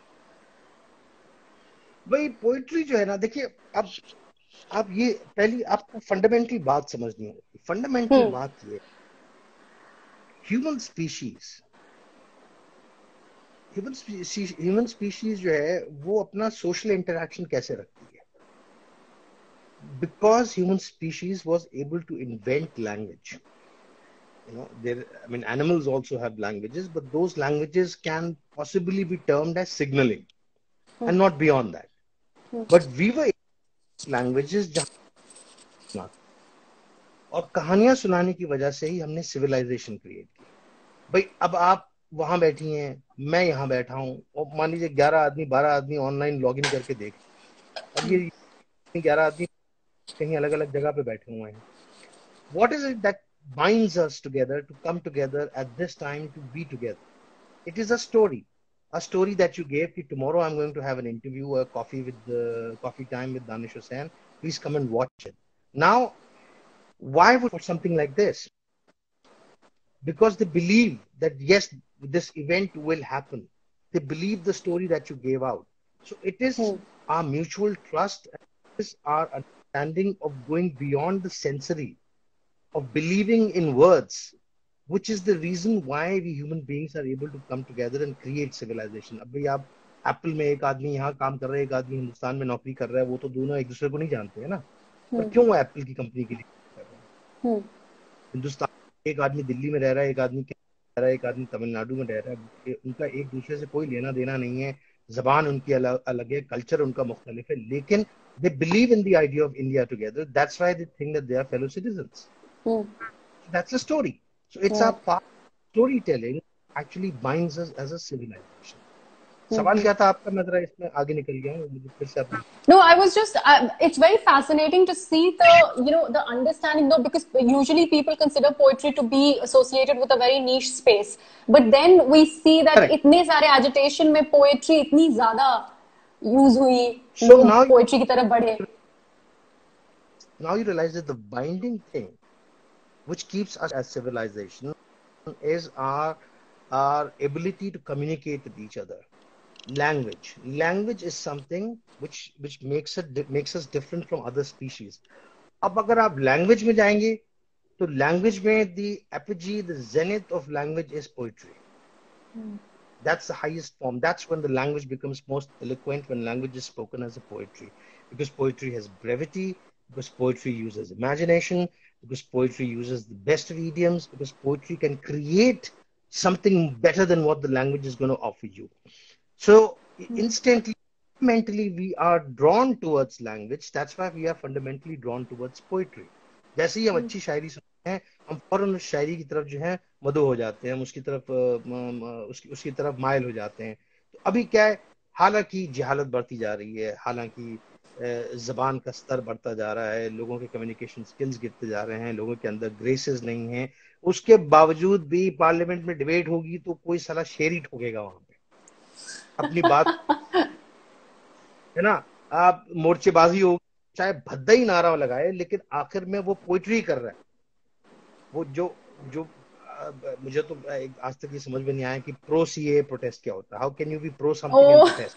भाई poetry जो है ना, देखिए अब आप ये पहली आपको फंडामेंटल बात समझनी होगी. फंडामेंटल बात ये, human species human species human species जो है वो अपना सोशल इंटरेक्शन कैसे रखती है. Because human species was able to invent language. You know, there. I mean, animals also have languages, but those languages can possibly be termed as signaling, hmm. and not beyond that. Hmm. But we were languages जहाँ और कहानियां सुनाने की वजह से ही हमने civilisation create की. भाई अब आप वहां बैठी हैं, मैं यहाँ बैठा हूँ, और मान लीजिए ग्यारह आदमी बारह आदमी ऑनलाइन लॉग इन करके देख, अब ये ग्यारह आदमी कहीं अलग अलग जगह पे बैठे हुए हैं. What is it that binds us together to come together at this time to be together? It is a story, a story that you gave. Tomorrow I'm going to have an interview, a coffee with the coffee time with Danish Husain. Please come and watch it. Now, why would something like this? Because they believe that yes, this event will happen. They believe the story that you gave out. So it is hmm. our mutual trust, it is our understanding of going beyond the sensory, of believing in words, which is the reason why we human beings are able to come together and create civilization. अब भाई आप Apple में एक आदमी यहाँ काम कर रहा है, एक आदमी हिंदुस्तान में नौकरी कर रहा है, वो तो दोनों एक दूसरे को नहीं जानते हैं ना. hmm. पर क्यों वो एप्पल की कंपनी के लिए कर रहे हैं? hmm. हिंदुस्तान में एक आदमी दिल्ली में रह रहा है, एक आदमी रह रहा है, एक आदमी तमिलनाडु में रह रहा है. उनका एक दूसरे से कोई लेना देना नहीं है, जबान उनकी अलग अलग है, कल्चर उनका मुख्तलिफ है, लेकिन they believe in the idea of India together. That's why they think that they are fellow citizens. Hmm. That's a story. So it's yeah. our part of storytelling actually binds us as a civilization. Hmm. सवाल क्या था आपका? मैं जरा इसमें आगे निकल गया हूँ, मुझे फिर से आप. No, I was just. Uh, it's very fascinating to see the, you know, the understanding. No, because usually people consider poetry to be associated with a very niche space, but then we see that Correct. इतने सारे agitation में poetry इतनी ज़्यादा use हुई, so लोग now poetry की तरफ बढ़े. Now you realize that the binding thing which keeps us as civilization is our our ability to communicate with each other. Language. Language is something which which makes it makes us different from other species. अब अगर आप language में जाएंगे, तो language में the apogee, the zenith of language is poetry. Hmm. That's the highest form. That's when the language becomes most eloquent, when language is spoken as a poetry. Because poetry has brevity, because poetry uses imagination, because poetry uses the best of idioms, because poetry can create something better than what the language is going to offer you. So instantly, mentally, we are drawn towards language. That's why we are fundamentally drawn towards poetry. जैसे ही हम अच्छी शायरी सुनते हैं, हम फौरन उस शायरी की तरफ जो है मदो हो जाते हैं, हम उसकी तरफ उसकी उसकी तरफ मायल हो जाते हैं. तो अभी क्या है, हालांकि जहालत बढ़ती जा रही है, हालांकि जबान का स्तर बढ़ता जा रहा है, लोगों के कम्युनिकेशन स्किल्स गिरते जा रहे हैं, लोगों के अंदर ग्रेसेस नहीं है, उसके बावजूद भी पार्लियामेंट में डिबेट होगी तो कोई साला शेर ही ठोकेगा वहां पे अपनी बात, है ना. आप मोर्चेबाजी हो, चाहे भद्दा ही नारा लगाए, लेकिन आखिर में वो पोइट्री कर रहा है. वो जो जो आ, मुझे तो आज तक ये समझ में नहीं आया कि प्रो सीए प्रोटेस्ट क्या होता है. How can you be pro something and protest.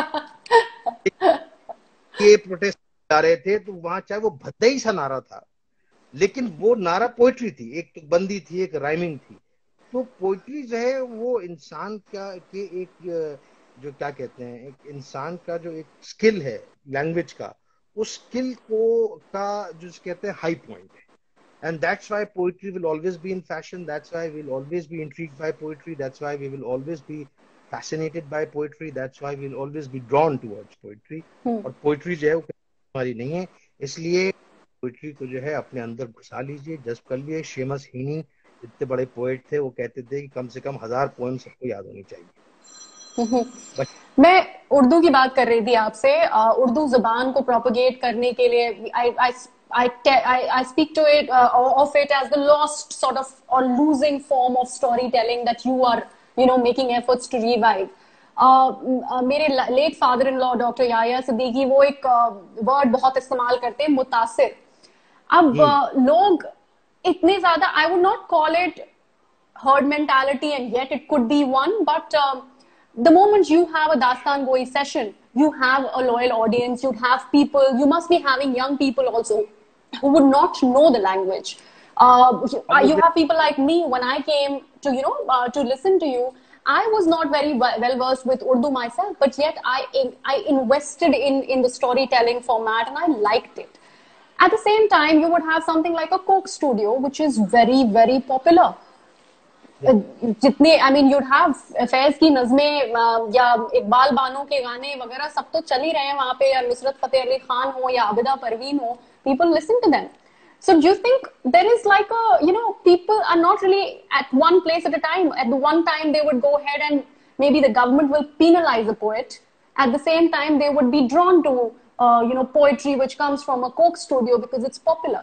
ये प्रोटेस्ट जा रहे थे तो वहां चाहे वो भद्दा ही सा नारा था, लेकिन वो नारा पोइट्री थी, एक तो बंदी थी, एक राइमिंग थी. तो पोइट्री जो है वो इंसान का के एक जो क्या कहते हैं, एक इंसान का जो एक स्किल है लैंग्वेज का, उस स्किल को का जो कहते हैं हाई पॉइंट है. And that's why poetry will always be in fashion. That's why we'll always be intrigued by poetry. That's why we will always be fascinated by poetry. That's why we'll always be drawn towards poetry. और poetry जो है वो हमारी नहीं है, इसलिए poetry को जो है अपने अंदर घुसा लीजिए, जज्ब कर लिए. शेमस हीनी इतने बड़े पोएट थे, वो कहते थे कि कम से कम हजार पोएम सबको याद होनी चाहिए. मैं उर्दू की बात कर रही थी आपसे. उर्दू जुबान को प्रोपगेट करने के लिए I I I, I, I speak to it uh, of it as the lost sort of or losing form of storytelling that you are you know making efforts to revive. uh, uh, मेरे late father in law doctor Yahya Siddiqui वो एक word uh, बहुत इस्तेमाल करते हैं, मुतासिर. अब uh, लोग इतने ज्यादा, I would not call it herd mentality and yet it could be one, but uh, the moment you have a Dastangoi session, you have a loyal audience, you'd have people, you must be having young people also who would not know the language. Uh, you have people like me. When I came to, you know, uh, to listen to you, I was not very well versed with Urdu myself, but yet I, I invested in, in the storytelling format and I liked it. At the same time, you would have something like a Coke Studio, which is very, very popular. जितने I mean you'd have Faiz की नज़में या इकबाल बानो के गाने वगैरह सब तो चल ही रहे हैं वहां पे, या नुसरत फतेह अली खान हो या आबिदा परवीन हो, people listen to them. So do you think there is like a, you know, people are not really at one place at a time. At the one time they would go ahead and maybe the government will penalize a poet. At the same time they would be drawn to uh, you know poetry which comes from a Coke Studio because it's popular.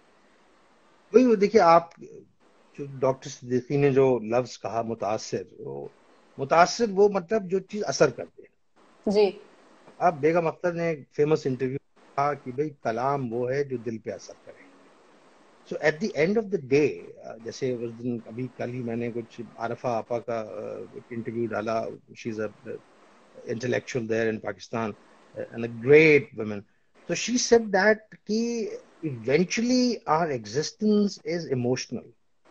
वही देखिए आप, जो doctor Siddiqui ने जो लफ्ज कहा मुतासिर, वो मुतासिर वो मतलब जो चीज असर कर दे जी. अब बेगम अख्तर ने एक फेमस इंटरव्यू कहा कि भाई कलाम वो है जो दिल पे असर करे. So at the end of the day, जैसे उस दिन अभी कल ही मैंने कुछ आरफा आपा का इंटरव्यू डाला. She is a intellectual there in Pakistan and a great woman. So she said that कि eventually our existence is emotional.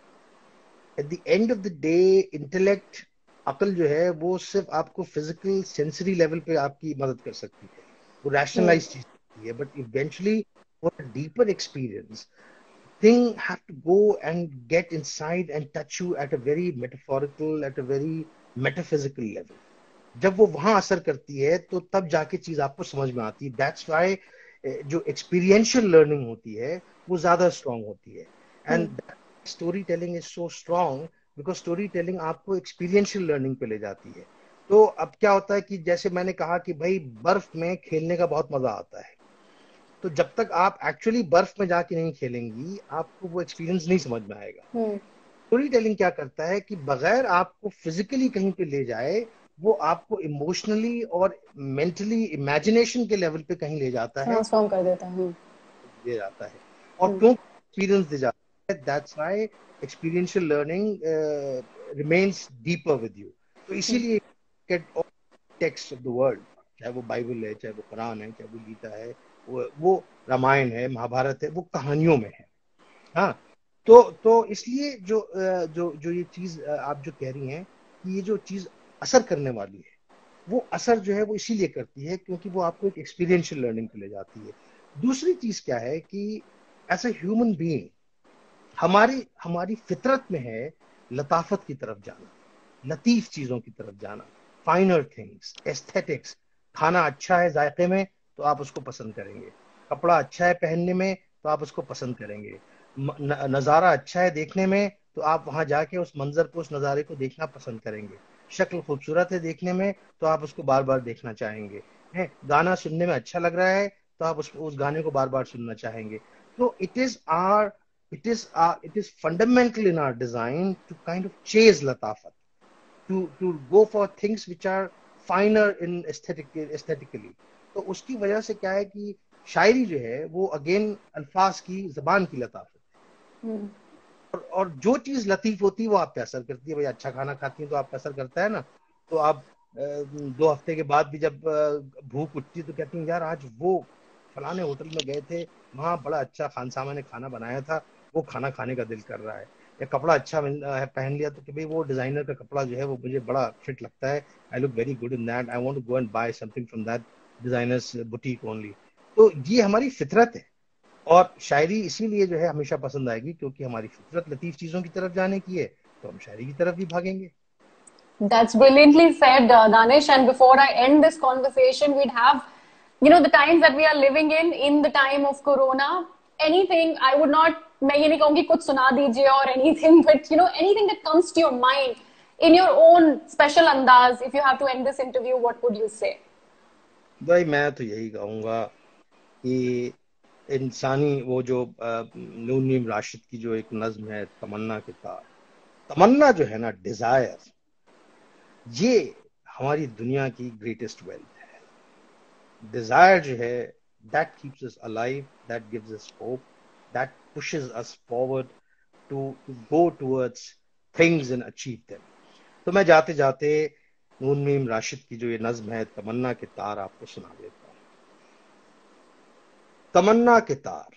At the end of the day, intellect, अकल जो है वो सिर्फ आपको फिजिकल सेंसरी लेवल पे आपकी मदद कर सकती है, वो रैशनलाइज चीज है, but eventually for a deeper experience thing have to go and get inside and touch you at a very metaphorical, at a very metaphysical level. जब वो वहां असर करती है तो तब जाके चीज आपको समझ में आती है. दैट्स व्हाई जो एक्सपीरियंशियल लर्निंग होती है वो ज्यादा स्ट्रांग होती है. And story telling is so strong because story telling आपको एक्सपीरियंशियल लर्निंग पे ले जाती है. तो अब क्या होता है कि जैसे मैंने कहा कि भाई बर्फ में खेलने का बहुत मजा आता है, तो जब तक आप एक्चुअली बर्फ में जाके नहीं खेलेंगी आपको वो एक्सपीरियंस नहीं समझ में आएगा. स्टोरी टेलिंग क्या करता है कि बगैर आपको फिजिकली कहीं पे ले जाए, वो आपको इमोशनली और मेंटली इमेजिनेशन के लेवल पे कहीं ले जाता है, ट्रांसफॉर्म कर देता है, दे जाता है. और क्यों एक्सपीरियंस दे जाता है, that's why experiential learning remains deeper with you. तो इसीलिए get all text of the world, चाहे वो बाइबल है, चाहे वो कुरान है, चाहे वो गीता है, वो, वो रामायण है, महाभारत है, वो कहानियों में है. हाँ, तो तो इसलिए जो जो जो ये चीज आप जो कह रही हैं कि ये जो चीज असर करने वाली है, वो असर जो है वो इसीलिए करती है क्योंकि वो आपको एक एक्सपीरियंशियल लर्निंग पे ले जाती है. दूसरी चीज क्या है कि एज ए ह्यूमन बीइंग हमारी हमारी फितरत में है लताफत की तरफ जाना, लतीफ चीजों की तरफ जाना. Finer things, aesthetics. खाना अच्छा है जायके में तो आप उसको पसंद करेंगे, कपड़ा अच्छा है पहनने में तो आप उसको पसंद करेंगे, म- न- नज़ारा अच्छा है देखने में तो आप वहां जाके उस मंजर को, उस नज़ारे को देखना पसंद करेंगे। शक्ल खूबसूरत है देखने में तो आप उसको बार बार देखना चाहेंगे। है, गाना सुनने में अच्छा लग रहा है तो आप उस उस गाने को बार बार सुनना चाहेंगे। तो it is are it is uh, it is fundamental in our design to kind of chase latafat, to to go for things which are finer in aesthetic aesthetically। तो उसकी वजह से क्या है कि शायरी जो है वो अगेन अल्फाज की, जबान की लताफत है। और, और जो चीज लतीफ होती है वो आप पे असर करती है। भाई अच्छा खाना खाती है तो आप पे असर करता है ना। तो आप अ, दो हफ्ते के बाद भी जब अ, भूख उठती है तो कहती हैं यार आज वो फलाने होटल में गए थे, वहां बड़ा अच्छा खानसामा ने खाना बनाया था, वो खाना खाने का दिल कर रहा है। या कपड़ा अच्छा मिल- अ, है पहन लिया तो कि भाई वो डिजाइनर का कपड़ा जो है वो मुझे बड़ा फिट लगता है, I look very good in that, I want to go and buy something from that designers boutique only. तो ये हमारी फितरत है। और शायरी इसीलिए जो है हमेशा पसंद आएगी क्योंकि हमारी फितरत लतीफ चीजों की तरफ जाने की है, तो हम शायरी की तरफ भी भागेंगे। That's brilliantly said, uh, Danish. And before I end this conversation, we'd have, you know, the times that we are living in, in the time of Corona. Anything, I would not, मैं ये नहीं कहूँगी कुछ सुना दीजिए or anything, but you know, anything that comes to your mind in your own special andaz. If you have to end this interview, what would you say? भाई मैं तो यही कहूंगा कि इंसानी वो जो अ, नून मीम राशिद की जो एक नज्म है तमन्ना के तार, तमन्ना जो है ना, डिजायर, ये हमारी दुनिया की ग्रेटेस्ट वेल्थ है। डिजायर जो है, that keeps us alive, that gives us hope, that pushes us forward to to go towards things and achieve them. तो मैं जाते जाते नून मीम राशिद की जो ये नज्म है तमन्ना के तार आपको सुना देता हूँ। तमन्ना के तार,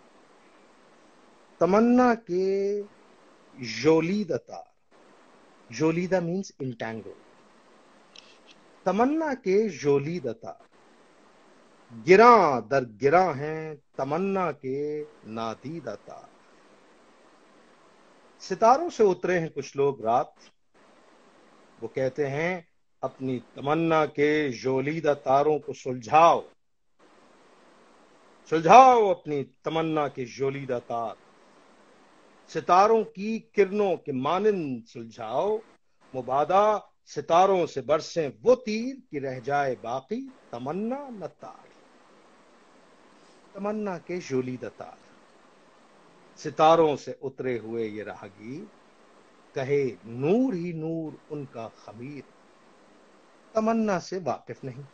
तमन्ना के जोलीदा तार, जोलीदा मीन्स इंटैंगल, तमन्ना के जोलीदा तार गिरा दर गिरा हैं तमन्ना के नादीदा तार। सितारों से उतरे हैं कुछ लोग रात, वो कहते हैं अपनी तमन्ना के जोलीदा तारों को सुलझाओ, सुलझाओ अपनी तमन्ना के जोलीदा तार, सितारों की किरणों के मानिंद सुलझाओ, मुबादा सितारों से बरसें वो तीर कि रह जाए बाकी तमन्ना न तार। तमन्ना के जोलीदा तार, सितारों से उतरे हुए ये राहगीर, कहे नूर ही नूर उनका खमीर, तमन्ना से वाकिफ नहीं,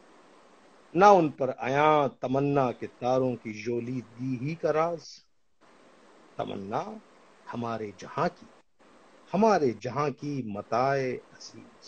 ना उन पर आया तमन्ना के तारों की जोलीदगी ही का राज। तमन्ना हमारे जहां की, हमारे जहां की मताए अजीज,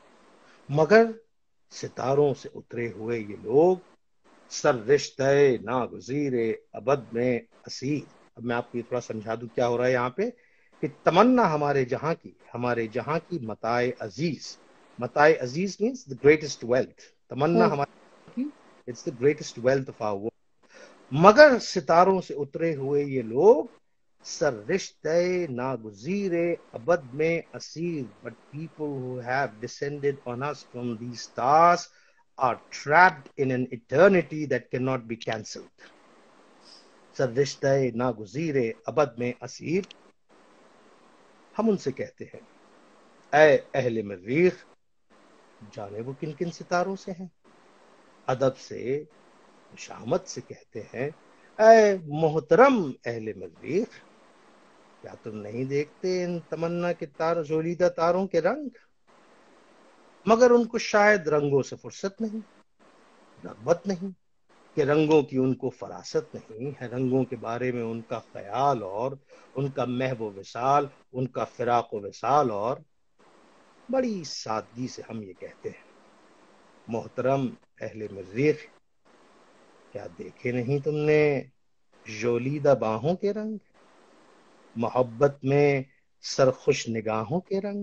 मगर सितारों से उतरे हुए ये लोग सर रिश्ते नागुजीरे अबद में असीर। अब मैं आपको ये थोड़ा समझा दूं क्या हो रहा है यहाँ पे, कि तमन्ना हमारे जहां की, हमारे जहां की मताए अजीज, मताए अजीज मीन्स द ग्रेटेस्ट वेल्थ, तमन्ना Hmm. हमारे की, it's the greatest wealth of our world. मगर सितारों से उतरे हुए ये लोग सर रिश्ते नागुजीरे अबद में असीर, but people who have descended on us from these stars are trapped in an eternity that cannot be cancelled। सर रिश्ते नागुजीरे अबद में असीर, हम उनसे कहते हैं ऐ अहले मरीख, जाने वो किन किन सितारों से हैं। अदब से, शामत से कहते हैं ऐ मोहतरम अहले मरीख, क्या तुम नहीं देखते इन तमन्ना के तार, जोलीदा तारों के रंग। मगर उनको शायद रंगों से फुर्सत नहीं, रगबत नहीं, कि रंगों की उनको फरासत नहीं है, रंगों के बारे में उनका ख्याल और उनका महव विसाल, उनका फिराक विसाल। और बड़ी सादगी से हम ये कहते हैं मोहतरम अहले मरीख, क्या देखे नहीं तुमने जोलीदा बाहों के रंग, मोहब्बत में सरखुश निगाहों के रंग,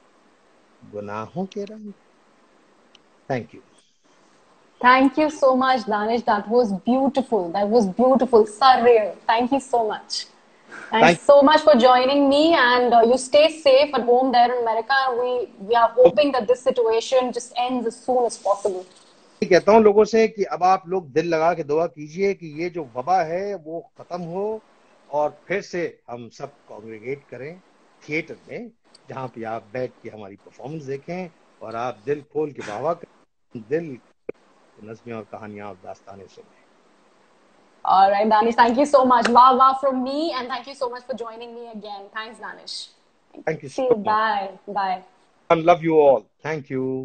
गुनाहों के रंग। Thank you. Thank you so much, Danish. That was beautiful. That was beautiful. Surreal. Thank you so much. Thanks Thank so much for joining me, and uh, you stay safe at home there in America. We we are you. hoping that this situation just ends as soon as possible. कहता हूँ लोगों से कि अब आप लोग दिल लगा के दुआ कीजिए कि ये जो वबा है वो खत्म हो और फिर से हम सब कांग्रेगेट करें थिएटर में, जहां पे आप बैठ के हमारी परफॉर्मेंस देखें और आप दिल खोल के वाह वाह करें, दिल नज़्में और कहानियां और दास्तानें सुनें. All right, Danish, thank you so much. Wow, wow from me, and thank you so much for joining me again. Thanks, Danish. Thank you See so you. much. Bye. Bye. I love you all. Thank you.